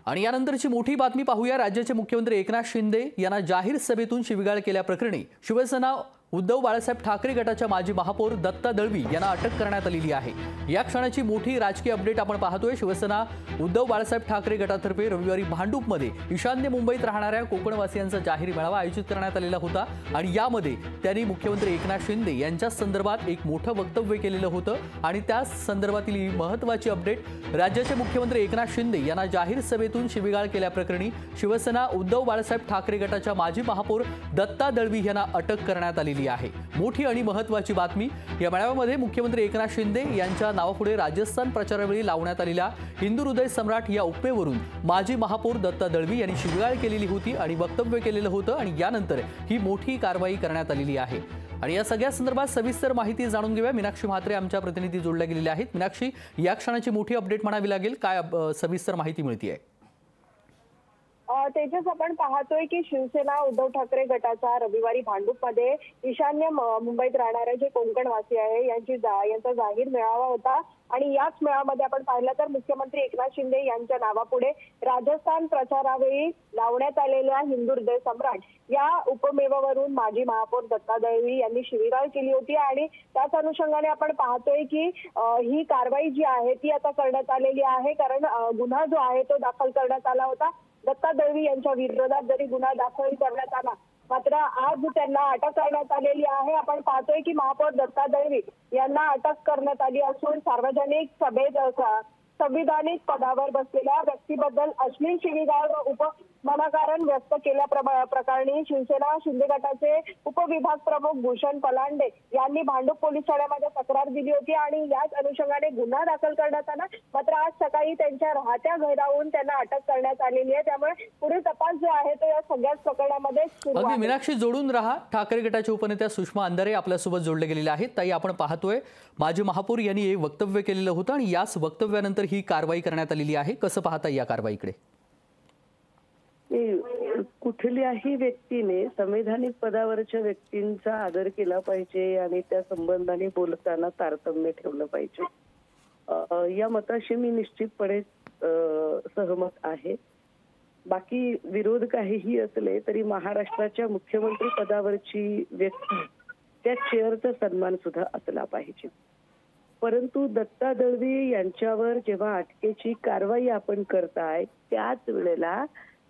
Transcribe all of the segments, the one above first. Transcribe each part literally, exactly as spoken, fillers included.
आणि यानंतरची मोठी बातमी पाहूया। राज्याचे मुख्यमंत्री एकनाथ शिंदे यांना जाहीर सभेतून शिवीगाळ केल्याप्रकरणी शिवसेना उद्धव बाळासाहेब ठाकरे गटाच्या माजी महापौर दत्ता दळवी यांना अटक करण्यात आलेली आहे। या क्षणाची मोठी राजकीय अपडेट आपण पाहतोय। शिवसेना उद्धव बाळासाहेब ठाकरे गटातर्फे रविवारी भांडूपमध्ये ईशान्य मुंबईत राहणाऱ्या कोकणवासियांचा जाहीर मेळावा आयोजित करण्यात आलेला होता आणि यामध्ये त्यांनी मुख्यमंत्री एकनाथ शिंदे यांच्या संदर्भात एक मोठं वक्तव्य केलेलं होतं आणि त्या संदर्भातील ही महत्त्वाची अपडेट। राज्याचे मुख्यमंत्री एकनाथ शिंदे यांना जाहीर सभेतून शिवीगाळ केल्याप्रकरणी शिवसेना उद्धव बाळासाहेब ठाकरे गटाच्या माजी महापौर दत्ता दळवी यांना अटक करण्यात आली आहे। मोठी आणि महत्त्वाची बातमी। या मेळाव्यामध्ये मुख्यमंत्री एकनाथ शिंदे यांच्या नावापुढे राजस्थान प्रचारावेळी लावण्यात आलेल्या हिंदू हृदय सम्राट या उपमेवरून माजी महापौर दत्ता दळवी यांनी शिवीगाळ केलेली होती आणि वक्तव्य केलेलं होतं आणि यानंतर ही मोठी कारवाई करण्यात आलेली आहे। आणि या सगळ्या संदर्भात सविस्तर माहिती जाणून घेऊया। मीनाक्षी म्हात्रे आमच्या प्रतिनिधी जोडल्या गेलेल्या आहेत। मीनाक्षी, या क्षणाची मोठी अपडेट म्हणावी लागेल, काय सविस्तर माहिती मिळते आहे? तेजस, आपण पाहतोय की शिवसेना उद्धव ठाकरे गटाचा रविवारी भांडूपमध्ये ईशान्य मुंबईत राहणारे जे कोकणवासी आहे यांची यांचा जाहीर मेळावा होता आणि याच मेळाव्यामध्ये आपण पाहिलं तर मुख्यमंत्री एकनाथ शिंदे यांच्या नावापुढे राजस्थान प्रचारावेळी लावण्यात आलेल्या हिंदू हृदय सम्राट या उपमेवावरून माजी महापौर दत्ता दळवी यांनी शिवीगाळ केली होती आणि त्याच अनुषंगाने आपण पाहतोय की ही कारवाई जी आहे ती आता करण्यात आलेली आहे, कारण गुन्हा जो आहे तो दाखल करण्यात आला होता। दत्ता दळवी यांच्या विरोधात जरी गुन्हा दाखल करण्यात आला मात्र आज त्यांना अटक करण्यात आलेली आहे। आपण पाहतोय की महापौर दत्ता दळवी यांना अटक करण्यात आली असून सार्वजनिक सभेत संविधानिक पदावर बसलेल्या व्यक्तीबद्दल अश्लील शिवीगाळ उपमानाकारण व्यक्त केल्या प्रकरणी शिवसेना शिंदे गटाचे उपविभाग प्रमुख भूषण पलांडे यांनी भांडूप पोलीस ठाण्यामध्ये तक्रार दिली होती आणि याच अनुषंगाने गुन्हा दाखल करण्यात आला। मात्र आज सकाळी त्यांच्या राहत्या घराहून त्यांना अटक करण्यात आलेली आहे, त्यामुळे पुढील तपास जो आहे तो या सगळ्याच प्रकरणामध्ये सुरू आहे। मीनाक्षी, जोडून रहा। ठाकरे गटाच्या उपनेत्या सुषमा अंधारे आपल्यासोबत जोडले गेलेले आहेत। ताई, आपण पाहतोय माजी महापौर यांनी एक वक्तव्य केलेलं होतं आणि याच वक्तव्यानंतर ही कारवाई करण्यात आलेली आहे। कसं पाहता या कारवाईकडे? कुठल्याही व्यक्तीने संवैधानिक पदावरच्या व्यक्तींचा आदर केला पाहिजे आणि त्या संबंधाने बोलताना तारतम्य ठेवलं पाहिजे, या मताशी मी निश्चितपणे सहमत आहे। बाकी विरोध काहीही असले तरी महाराष्ट्राच्या मुख्यमंत्री पदावरची व्यक्ती त्या चेअरचा सन्मान सुद्धा असला पाहिजे। परंतु दत्ता दळवी यांच्यावर जेव्हा अटकेची कारवाई आपण करताय त्याच वेळेला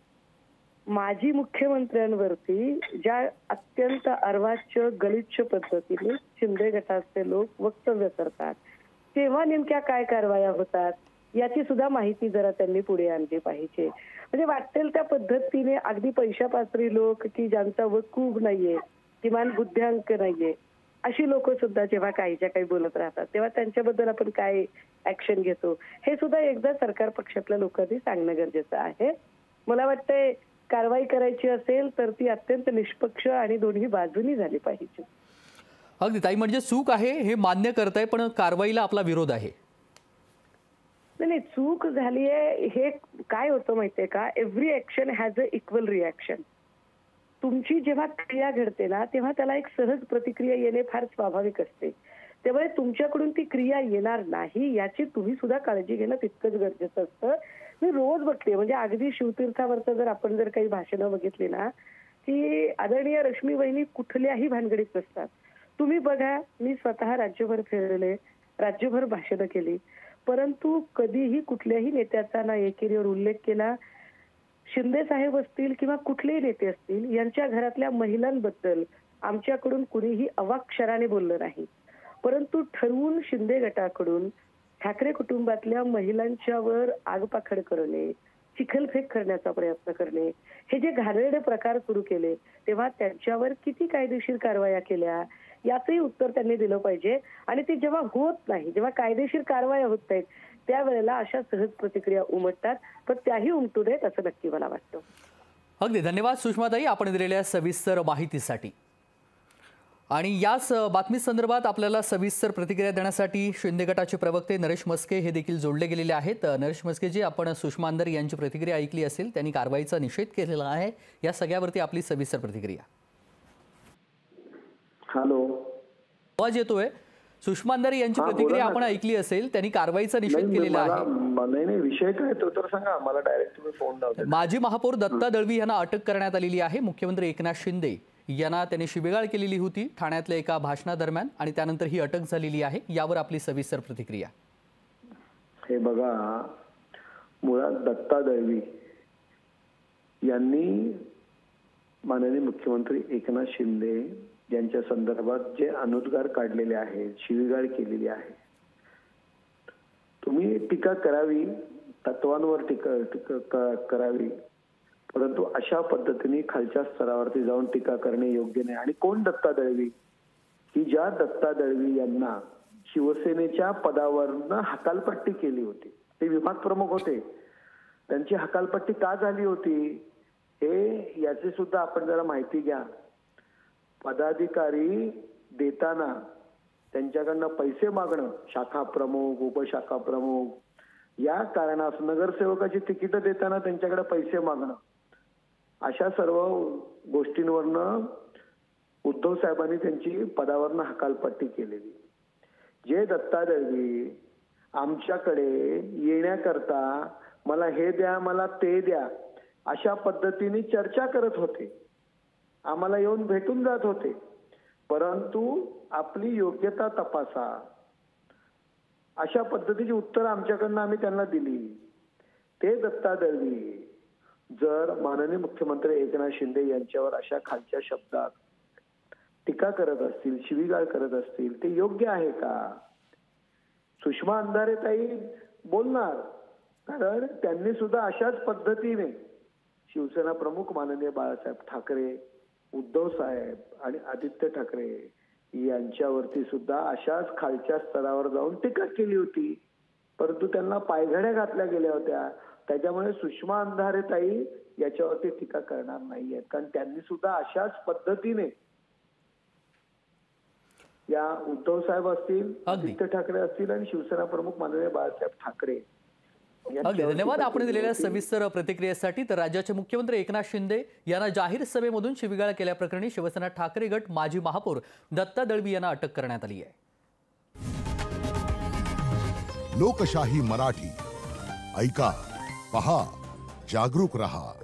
माजी मुख्यमंत्र्यांवरती ज्या अत्यंत अर्वाच्य गलिच्छ पद्धतीने शिंदे गटाचे लोक वक्तव्य करतात तेव्हा नेमक्या काय कारवाया होतात याची सुद्धा माहिती जरा त्यांनी पुढे आणली पाहिजे। म्हणजे वाटेल त्या पद्धतीने अगदी पैशापासरी लोक की ज्यांचा वकूफ नाहीये, किमान बुद्ध्यांक नाहीये, अशी लोक सुद्धा जेव्हा काहीच्या काही बोलत राहतात तेव्हा त्यांच्याबद्दल आपण काय ऍक्शन घेतो हे सुद्धा एकदा सरकार पक्षातल्या लोकांनी सांगणं गरजेचं आहे। मला वाटतंय कारवाई करायची असेल तर ती अत्यंत निष्पक्ष आणि दोन्ही बाजूनी झाली पाहिजे। अगदी ताई, म्हणजे चूक आहे हे मान्य करताय पण कारवाईला आपला विरोध आहे? नाही, चूक झाली आहे हे काय होतं माहितीये का, every action has a equal reaction. तुमची जेव्हा क्रिया घडते ना तेव्हा त्याला एक सहज प्रतिक्रिया येणे फार स्वाभाविक असते, त्यामुळे तुमच्याकडून ती क्रिया येणार नाही याची तुम्ही सुद्धा काळजी घेणं तितकंच गरजेचं असतं। मी रोज बघते, म्हणजे अगदी शिवतीर्थावरचं जर आपण जर काही भाषणं बघितली ना की आदरणीय रश्मी वहिनी कुठल्याही भानगडीत नसतात। तुम्ही बघा, मी स्वतः राज्यभर फिरले, राज्यभर भाषणं केली, परंतु कधीही कुठल्याही नेत्याचा ना एकेरीवर उल्लेख केला, शिंदे साहेब असतील किंवा कुठलेही नेते असतील यांच्या घरातल्या महिलांबद्दल आमच्याकडून कुणीही अवाक्षराने बोललं नाही। परंतु ठरवून शिंदे गटाकडून ठाकरे कुटुंबातल्या महिलांच्यावर आगपाखड करणे, चिखलफेक करण्याचा प्रयत्न करणे, हे जे घाणेरडे प्रकार सुरू केले तेव्हा त्यांच्यावर किती कायदेशीर कारवाया केल्या याचंही उत्तर त्यांनी दिलं पाहिजे। आणि ते जेव्हा होत नाही, जेव्हा कायदेशीर कारवाया होत नाहीत त्यावेळेला अशा सहज प्रतिक्रिया उमटतात, पण त्याही उमटू नयेत असं नक्की मला वाटतं। अगदी धन्यवाद सुषमाताई आपण दिलेल्या सविस्तर माहितीसाठी। आणि याच बातमी संदर्भात आपल्याला सविस्तर प्रतिक्रिया देण्यासाठी शिंदे गटाचे प्रवक्ते नरेश मस्के हे देखील जोडले गेलेले आहेत। नरेश मस्के जी, आपण सुषमा अंधारे यांची प्रतिक्रिया ऐकली असेल, त्यांनी कारवाईचा निषेध केलेला आहे, या सगळ्यावरती आपली सविस्तर प्रतिक्रिया। हॅलो, आवाज येतोय? सुषमा अंधारे यांची हा, बोला प्रतिक्रिया ना. आपण ऐकली असेल. त्यांनी कारवाईचा निषेध नाही, केलेला मला- आहे. म- नाही नाही विषय काय तो तर सांगा मला. डायरेक्ट तुम्ही फोन लावता. माजी महापौर दत्ता दळवी यांना अटक करण्यात आलेली आहे. मुख्यमंत्री एकनाथ शिंदे यांना त्यांनी शिवीगाळ केलेली होती ठाण्यातल्या एका भाषणादरम्यान आणि त्यानंतर ही अटक झालेली आहे. यावर आपली सविस्तर प्रतिक्रिया. हे बघा, मुळात दत्ता दळवी यांनी माननीय मुख्यमंत्री एकनाथ शिंदे यांच्या संदर्भात जे अनुद्गार काढलेले आहेत, शिवीगाळ केलेली आहे, तुम्ही टीका करावी, तत्वांवर टीका टीका क- करावी, परंतु अशा पद्धतीने खालच्या स्तरावरती जाऊन टीका करणे योग्य नाही. आणि कोण दत्ता दळवी? की ज्या दत्ता दळवी यांना शिवसेनेच्या पदावरनं हकालपट्टी केली होती, ते विभाग प्रमुख होते, त्यांची हकालपट्टी का झाली होती हे याची सुद्धा आपण जरा माहिती घ्या. पदाधिकारी देताना त्यांच्याकडनं पैसे मागणं, शाखा प्रमुख, उपशाखा प्रमुख या कारणास नगरसेवकाची तिकीट देताना त्यांच्याकडे पैसे मागणं, अशा सर्व गोष्टींवरनं उद्धव साहेबांनी त्यांची पदावरनं हकालपट्टी केलेली. जे दत्ता दळवी आमच्याकडे येण्याकरता मला हे द्या, मला ते द्या, अशा पद्धतीने चर्चा करत होते, आम्हाला येऊन भेटून जात होते, परंतु आपली योग्यता तपासा अशा पद्धतीची उत्तर आमच्याकडनं आम्ही त्यांना दिली. ते दत्ता दळवी जर माननीय मुख्यमंत्री एकनाथ शिंदे यांच्यावर अशा खालच्या शब्दात टीका करत असतील, शिवीगाळ करत असतील, ते योग्य आहे का? सुषमा अंधारे ताई बोलणार, कारण त्यांनी सुद्धा अशाच पद्धतीने शिवसेना प्रमुख माननीय बाळासाहेब ठाकरे, उद्धव साहेब आणि आदित्य ठाकरे यांच्यावरती सुद्धा अशाच खालच्या स्तरावर जाऊन टीका केली होती, परंतु त्यांना पायघड्या घातल्या गेल्या होत्या. त्याच्यामुळे सुषमा अंधारे ताई याच्यावरती टीका करणार नाहीयेत, कारण त्यांनी सुद्धा अशाच पद्धतीने या उद्धव साहेब असतील, आदित्य ठाकरे असतील आणि शिवसेना प्रमुख माननीय बाळासाहेब ठाकरे. अगदी धन्यवाद आपण दिलेल्या सविस्तर प्रतिक्रियेसाठी. तर राज्याचे मुख्यमंत्री एकनाथ शिंदे यांना जाहीर सभेमधून शिवीगाळ केल्याप्रकरणी शिवसेना ठाकरे गट माजी महापौर दत्ता दळवी यांना अटक करण्यात आली आहे. लोकशाही मराठी ऐका, पहा, जागरूक रहा.